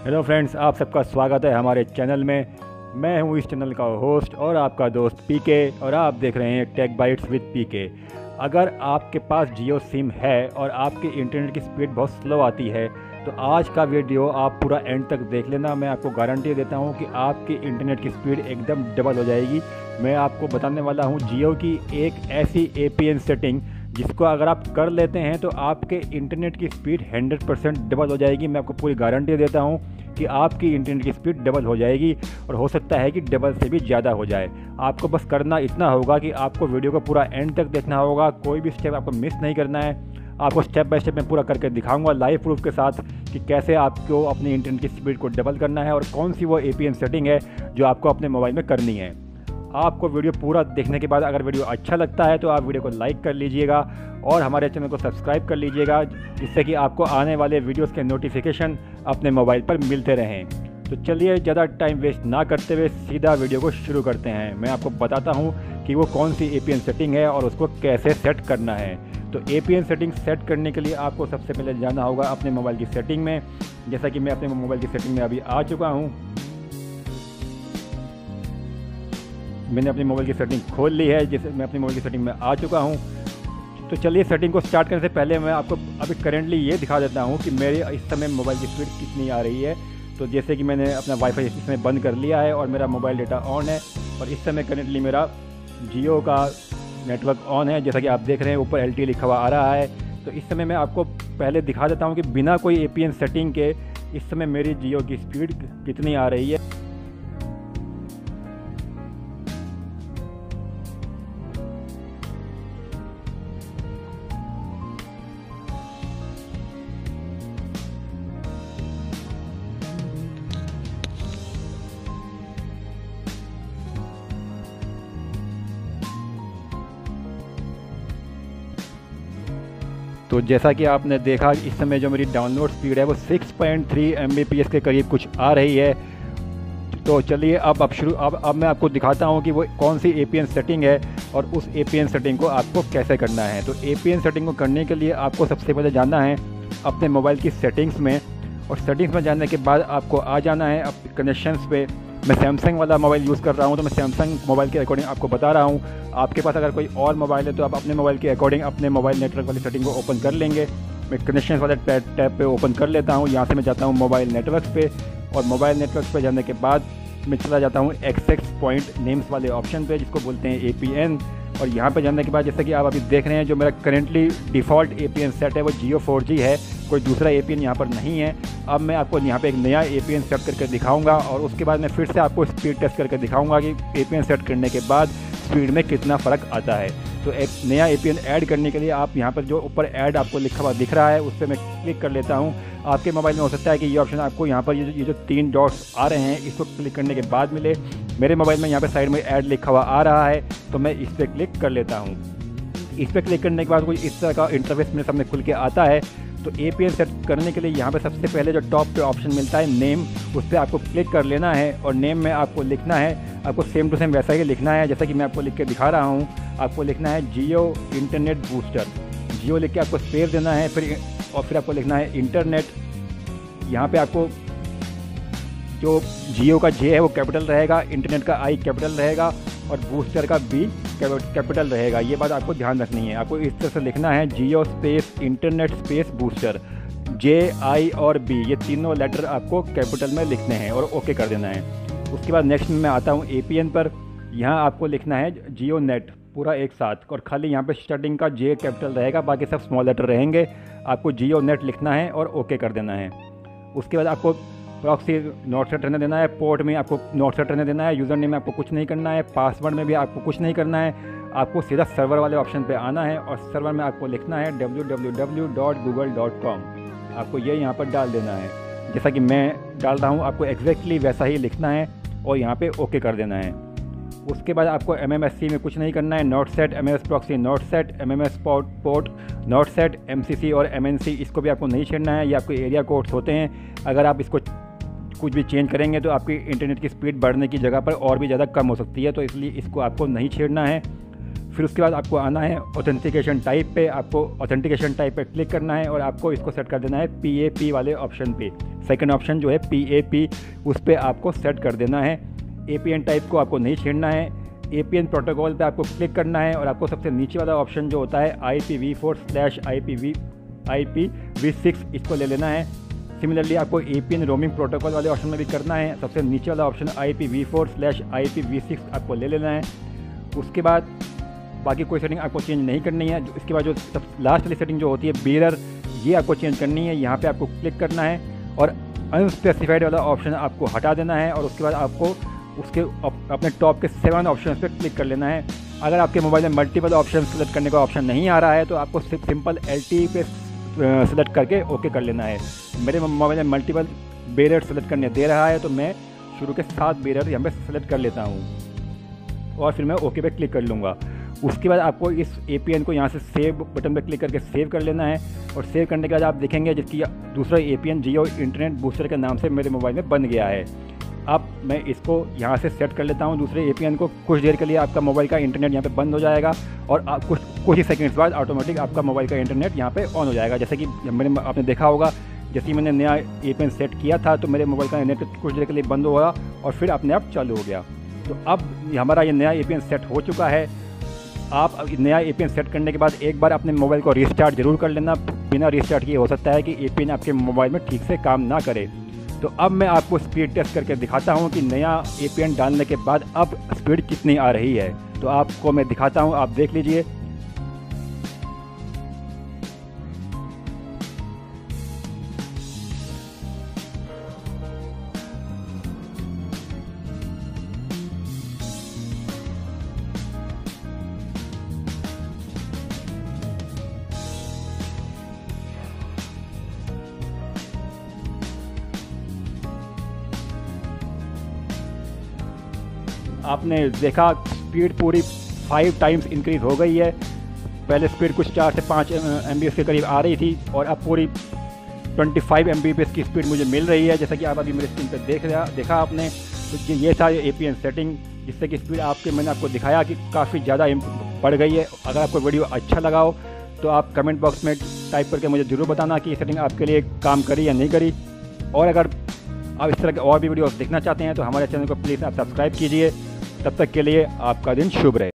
Hello friends, आप सबका स्वागत है हमारे चैनल में। मैं हूं इस चैनल का होस्ट और आपका दोस्त पीके, और आप देख रहे हैं टेक बाइट्स विद पीके। अगर आपके पास जियो सिम है और आपके इंटरनेट की स्पीड बहुत स्लो आती है तो आज का वीडियो आप पूरा एंड तक देख लेना। मैं आपको गारंटी देता हूं कि आपकी इंटरनेट की स्पीड एकदम डबल हो जाएगी। मैं आपको बताने वाला हूं जियो की एक ऐसी APN सेटिंग जिसको अगर आप कर लेते हैं तो आपके इंटरनेट की स्पीड 100% डबल हो जाएगी। मैं आपको पूरी गारंटी देता हूं कि आपकी इंटरनेट की स्पीड डबल हो जाएगी, और हो सकता है कि डबल से भी ज़्यादा हो जाए। आपको बस करना इतना होगा कि आपको वीडियो को पूरा एंड तक देखना होगा, कोई भी स्टेप आपको मिस नहीं करना है। आपको स्टेप बाय स्टेप मैं पूरा करके दिखाऊंगा लाइव प्रूफ के साथ कि कैसे आपको अपनी इंटरनेट की स्पीड को डबल करना है और कौन सी वो APN सेटिंग है जो आपको अपने मोबाइल में करनी है। आपको वीडियो पूरा देखने के बाद अगर वीडियो अच्छा लगता है तो आप वीडियो को लाइक कर लीजिएगा और हमारे चैनल को सब्सक्राइब कर लीजिएगा, जिससे कि आपको आने वाले वीडियोस के नोटिफिकेशन अपने मोबाइल पर मिलते रहें। तो चलिए ज़्यादा टाइम वेस्ट ना करते हुए सीधा वीडियो को शुरू करते हैं। मैं आपको बताता हूं कि वो कौन सी APN सेटिंग है और उसको कैसे सेट करना है। तो APN सेटिंग सेट करने के लिए आपको सबसे पहले जाना होगा अपने मोबाइल की सेटिंग में। जैसा कि मैं अपने मोबाइल की सेटिंग में अभी आ चुका हूँ। मैंने अपनी मोबाइल की सेटिंग खोल ली है, जैसे मैं अपनी मोबाइल की सेटिंग में आ चुका हूँ। तो चलिए सेटिंग को स्टार्ट करने से पहले मैं आपको अभी करेंटली ये दिखा देता हूँ कि मेरे इस समय मोबाइल की स्पीड कितनी आ रही है। तो जैसे कि मैंने अपना वाईफाई इस समय बंद कर लिया है और मेरा मोबाइल डेटा ऑन है, और इस समय करेंटली मेरा जियो का नेटवर्क ऑन है। जैसा कि आप देख रहे हैं ऊपर LTE लिखा हुआ आ रहा है। तो इस समय मैं आपको पहले दिखा देता हूँ कि बिना कोई APN सेटिंग के इस समय मेरी जियो की स्पीड कितनी आ रही है। तो जैसा कि आपने देखा इस समय जो मेरी डाउनलोड स्पीड है वो 6.3 Mbps के करीब कुछ आ रही है। तो चलिए अब मैं आपको दिखाता हूं कि वो कौन सी APN सेटिंग है और उस APN सेटिंग को आपको कैसे करना है। तो APN सेटिंग को करने के लिए आपको सबसे पहले जाना है अपने मोबाइल की सेटिंग्स में, और सेटिंग्स में जाने के बाद आपको आ जाना है अपने कनेक्शंस पे। मैं सैमसंग वाला मोबाइल यूज़ कर रहा हूँ तो मैं सैमसंग मोबाइल के अकॉर्डिंग आपको बता रहा हूँ। आपके पास अगर कोई और मोबाइल है तो आप अपने मोबाइल के अकॉर्डिंग अपने मोबाइल नेटवर्क वाली सेटिंग को ओपन कर लेंगे। मैं कनेक्शन वाले टैब पे ओपन कर लेता हूँ। यहाँ से मैं जाता हूँ मोबाइल नेटवर्क पे, और मोबाइल नेटवर्क पे जाने के बाद मैं चला जाता हूँ एक्सेस पॉइंट नेम्स वाले ऑप्शन पे जिसको बोलते हैं APN। और यहाँ पे जाने के बाद जैसे कि आप अभी देख रहे हैं जो मेरा करेंटली डिफ़ॉल्ट APN सेट है वो जियो 4G है, कोई दूसरा APN यहाँ पर नहीं है। अब मैं आपको यहाँ पे एक नया APN सेट करके दिखाऊंगा और उसके बाद मैं फिर से आपको स्पीड टेस्ट करके दिखाऊंगा कि APN सेट करने के बाद स्पीड में कितना फ़र्क आता है। तो एक नया APN ऐड करने के लिए आप यहाँ पर जो ऊपर ऐड आपको लिखा हुआ दिख रहा है उस पर मैं क्लिक कर लेता हूँ। आपके मोबाइल में हो सकता है कि ये ऑप्शन आपको यहाँ पर ये जो 3 डॉट्स आ रहे हैं इसको क्लिक करने के बाद मिले। मेरे मोबाइल में यहाँ पे साइड में ऐड लिखा हुआ आ रहा है, तो मैं इस पर क्लिक कर लेता हूँ। इस पर क्लिक करने के बाद कोई इस तरह का इंटरफेस मेरे सामने खुल के आता है। तो APN सेट करने के लिए यहाँ पे सबसे पहले जो टॉप पे ऑप्शन मिलता है नेम, उस पर आपको क्लिक कर लेना है, और नेम में आपको लिखना है, आपको सेम टू सेम वैसा ही लिखना है जैसा कि मैं आपको लिख के दिखा रहा हूँ। आपको लिखना है जियो इंटरनेट बूस्टर। जियो लिख के आपको स्पेस देना है, फिर आपको लिखना है इंटरनेट। यहाँ पे आपको जो जियो का J है वो कैपिटल रहेगा, इंटरनेट का I कैपिटल रहेगा और बूस्टर का B कैपिटल रहेगा। ये बात आपको ध्यान रखनी है। आपको इस तरह से लिखना है Jio space internet space booster. J, I और B ये तीनों लेटर आपको कैपिटल में लिखने हैं और ओके कर देना है। उसके बाद नेक्स्ट में मैं आता हूँ APN पर। यहाँ आपको लिखना है जियो नेट पूरा एक साथ, और खाली यहाँ पे स्टार्टिंग का J कैपिटल रहेगा, बाकी सब स्मॉल लेटर रहेंगे। आपको जियो नेट लिखना है और ओके कर देना है। उसके बाद आपको प्रॉक्सी नॉट सेट रहने देना है, पोर्ट में आपको नॉट सेट रहने देना है, यूज़र नेम में आपको कुछ नहीं करना है, पासवर्ड में भी आपको कुछ नहीं करना है। आपको सीधा सर्वर वाले ऑप्शन पे आना है और सर्वर में आपको लिखना है www.google.com। आपको ये यहाँ पर डाल देना है जैसा कि मैं डाल रहा हूँ। आपको एग्जैक्टली वैसा ही लिखना है और यहाँ पे ओके कर देना है। उसके बाद आपको MMSC में कुछ नहीं करना है, not set, MMS proxy not set, MMS port not set, MCC और MNC इसको भी आपको नहीं छेड़ना है। ये आपके एरिया कोड्स होते हैं, अगर आप इसको कुछ भी चेंज करेंगे तो आपकी इंटरनेट की स्पीड बढ़ने की जगह पर और भी ज़्यादा कम हो सकती है, तो इसलिए इसको आपको नहीं छेड़ना है। फिर उसके बाद आपको आना है ऑथेंटिकेशन टाइप पे। आपको ऑथेंटिकेशन टाइप पे क्लिक करना है और आपको इसको सेट कर देना है PAP वाले ऑप्शन पे। सेकंड ऑप्शन जो है PAP, उस पर आपको सेट कर देना है। APN टाइप को आपको नहीं छेड़ना है। APN प्रोटोकॉल पे आपको क्लिक करना है और आपको सबसे नीचे वाला ऑप्शन जो होता है IPv4/IPv6 इसको ले लेना है। सिमिलरली आपको APN रोमिंग प्रोटोकॉल वाले ऑप्शन में भी करना है। सबसे नीचे वाला ऑप्शन IPv4/IPv6 आपको ले लेना है। उसके बाद बाकी कोई सेटिंग आपको चेंज नहीं करनी है। इसके बाद जो सब लास्ट वाली सेटिंग जो होती है बेरर, ये आपको चेंज करनी है। यहाँ पे आपको क्लिक करना है और अनस्पेसिफाइड वाला ऑप्शन आपको हटा देना है और उसके बाद आपको उसके अपने टॉप के 7 ऑप्शन पे क्लिक कर लेना है। अगर आपके मोबाइल में मल्टीपल ऑप्शन सेलेक्ट करने का ऑप्शन नहीं आ रहा है तो आपको सिंपल LTE पे सेलेक्ट करके ओके कर लेना है। मेरे मोबाइल में मल्टीपल बेरर सेलेक्ट करने दे रहा है तो मैं शुरू के 7 बेरर यहाँ पे सेलेक्ट कर लेता हूँ और फिर मैं ओके पे क्लिक कर लूँगा। उसके बाद आपको इस APN को यहाँ से सेव बटन पे क्लिक करके सेव कर लेना है और सेव करने के बाद आप देखेंगे जिसकी दूसरा APN जियो इंटरनेट बूस्टर के नाम से मेरे मोबाइल में बन गया है। अब मैं इसको यहाँ से सेट कर लेता हूँ दूसरे APN को। कुछ देर के लिए आपका मोबाइल का इंटरनेट यहाँ पे बंद हो जाएगा और कुछ ही सेकंड्स बाद ऑटोमेटिक आपका मोबाइल का इंटरनेट यहाँ पे ऑन हो जाएगा। जैसे कि आपने देखा होगा, जैसे ही मैंने नया APN सेट किया था तो मेरे मोबाइल का नेट कुछ देर के लिए बंद हुआ और फिर अपने आप चालू हो गया। तो अब हमारा ये नया APN सेट हो चुका है। आप नया APN सेट करने के बाद एक बार अपने मोबाइल को रिस्टार्ट ज़रूर कर लेना। बिना रिस्टार्ट किए हो सकता है कि APN आपके मोबाइल में ठीक से काम ना करे। तो अब मैं आपको स्पीड टेस्ट करके दिखाता हूँ कि नया APN डालने के बाद अब स्पीड कितनी आ रही है। तो आपको मैं दिखाता हूँ, आप देख लीजिए। आपने देखा स्पीड पूरी 5 टाइम्स इंक्रीज़ हो गई है। पहले स्पीड कुछ 4 से 5 MBps के करीब आ रही थी और अब पूरी 25 MBps की स्पीड मुझे मिल रही है, जैसा कि आप अभी मेरे स्क्रीन पर देखा आपने। तो ये था APN सेटिंग, जिससे कि स्पीड मैंने आपको दिखाया कि काफ़ी ज़्यादा बढ़ गई है। अगर आपको वीडियो अच्छा लगा हो तो आप कमेंट बॉक्स में टाइप करके मुझे ज़रूर बताना कि ये सेटिंग आपके लिए काम करी या नहीं करी। और अगर आप इस तरह के और भी वीडियोस देखना चाहते हैं तो हमारे चैनल को प्लीज़ आप सब्सक्राइब कीजिए। तब तक के लिए आपका दिन शुभ रहे।